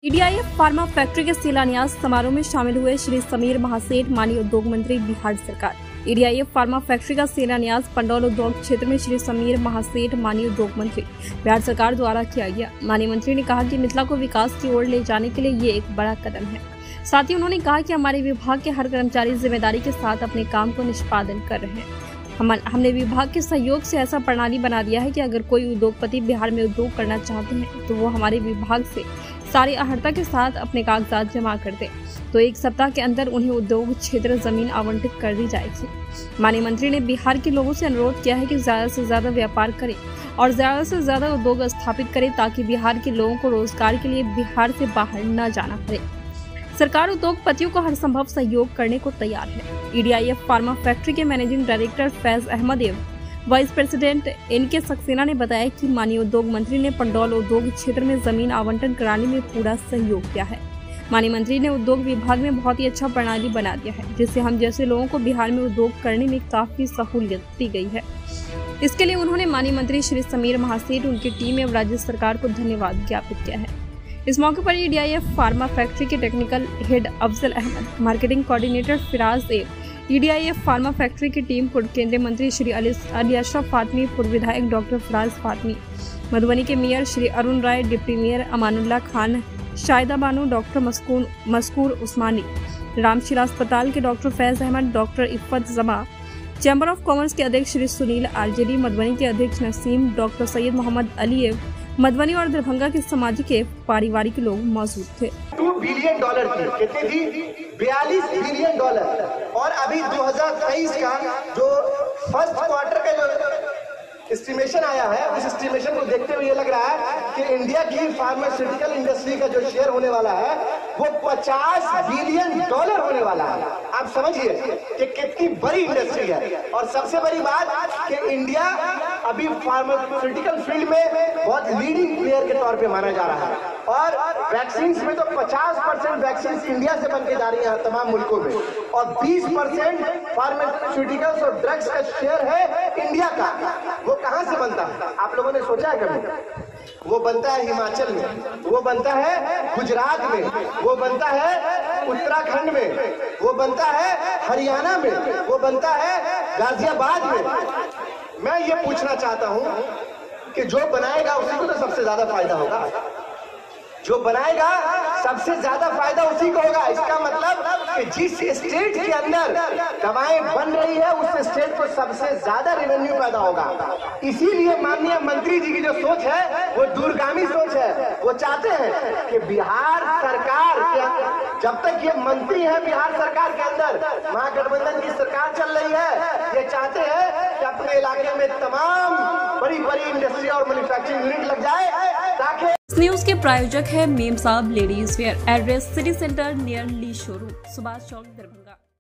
ईडीआईएफ pharma factory के शिलान्यास समारोह में शामिल हुए श्री समीर महासेठ, माननीय उद्योग मंत्री बिहार सरकार। ईडीआईएफ फार्मा फैक्ट्री का शिलान्यास पंडौल उद्योग क्षेत्र में श्री समीर महासेठ, माननीय उद्योग मंत्री बिहार सरकार द्वारा किया गया। माननीय मंत्री ने कहा कि मिथिला को विकास की ओर ले जाने के लिए ये एक बड़ा कदम है। साथ ही उन्होंने कहा कि हमारे विभाग के हर कर्मचारी जिम्मेदारी के साथ अपने काम को निष्पादन कर रहे हैं। हमने विभाग के सहयोग से ऐसा प्रणाली बना दिया है कि अगर कोई उद्योगपति बिहार में उद्योग करना चाहते हैं तो वो हमारे विभाग से सारी अर्हता के साथ अपने कागजात जमा कर दें, तो एक सप्ताह के अंदर उन्हें उद्योग क्षेत्र जमीन आवंटित कर दी जाएगी। माननीय मंत्री ने बिहार के लोगों से अनुरोध किया है कि ज्यादा से ज्यादा व्यापार करें और ज्यादा से ज्यादा उद्योग स्थापित करें ताकि बिहार के लोगों को रोजगार के लिए बिहार से बाहर न जाना पड़े। सरकार उद्योगपतियों को हर संभव सहयोग करने को तैयार है। ईडीआईएफ फार्मा फैक्ट्री के मैनेजिंग डायरेक्टर फैज अहमद एवं वाइस प्रेसिडेंट एनके सक्सेना ने बताया कि माननीय उद्योग मंत्री ने पंडौल उद्योग क्षेत्र में जमीन आवंटन कराने में पूरा सहयोग किया है। माननीय मंत्री ने उद्योग विभाग में बहुत ही अच्छा प्रणाली बना दिया है, जिससे हम जैसे लोगों को बिहार में उद्योग करने में काफी सहूलियत दी गई है। इसके लिए उन्होंने माननीय मंत्री श्री समीर महासेठ, उनकी टीम एवं राज्य सरकार को धन्यवाद ज्ञापित किया है। इस मौके पर ईडीआईएफ फार्मा फैक्ट्री के technical head Afzal Ahmed, marketing coordinator Firaz एवं ईडीआईएफ फार्मा फैक्ट्री की टीम, पूर्व केंद्रीय मंत्री श्री अली अशरफ फातमी, पूर्व विधायक डॉक्टर फराज फातमी, मधुबनी के mayor Shri Arun Rai, deputy mayor Amanullah Khan, Shahida Bano, doctor Maskoor Usmani, Ramshila अस्पताल के doctor Faiz Ahmed, doctor Iffat Jama, chamber of commerce के अध्यक्ष श्री सुनील आरजेडी, मधुबनी के अध्यक्ष नसीम, डॉक्टर सैयद मोहम्मद अली, मधुबनी और दरभंगा के सामाजिक एवं पारिवारिक लोग मौजूद थे। $2 बिलियन की कितनी थी? $42 बिलियन। और अभी 2023 का जो फर्स्ट क्वार्टर का जो एस्टिमेशन आया है, उस एस्टिमेशन को देखते हुए ये लग रहा है कि इंडिया की फार्मास्यूटिकल इंडस्ट्री का जो शेयर होने वाला है वो $50 बिलियन होने वाला है। आप समझिए कि कितनी बड़ी इंडस्ट्री है। और सबसे बड़ी बात कि इंडिया अभी फार्मास्यूटिकल फील्ड में बहुत लीडिंग प्लेयर के तौर पे माना जा रहा है। और वैक्सीन में तो 50% वैक्सीन इंडिया से बनके जा रही है तमाम मुल्कों में, और 20% फार्मास्यूटिकल्स और ड्रग्स का शेयर है इंडिया का। वो कहां से बनता है? आप लोगों ने सोचा है कभी? वो बनता है हिमाचल में, वो बनता है गुजरात में, वो बनता है उत्तराखंड में, वो बनता है हरियाणा में, वो बनता है गाजियाबाद में। मैं ये पूछना चाहता हूं कि जो बनाएगा उसी को तो सबसे ज्यादा फायदा होगा। जो बनाएगा सबसे ज्यादा फायदा उसी को होगा। इसका मतलब कि जिस स्टेट के अंदर दवाएं बन रही है उस स्टेट को सबसे ज्यादा रेवेन्यू पैदा होगा। इसीलिए माननीय मंत्री जी की जो सोच है वो दूरगामी सोच है। वो चाहते हैं कि बिहार सरकार के, जब तक ये मंत्री है बिहार सरकार के अंदर, महागठबंधन की सरकार चल रही है, ये चाहते हैं कि अपने इलाके में तमाम बड़ी बड़ी इंडस्ट्री और मैन्युफैक्चरिंग यूनिट लग जाए ताकि। इस न्यूज के प्रायोजक है Mem Sahab ladies wear, address city centre near Lee showroom, Subhash Chowk, Darbhanga.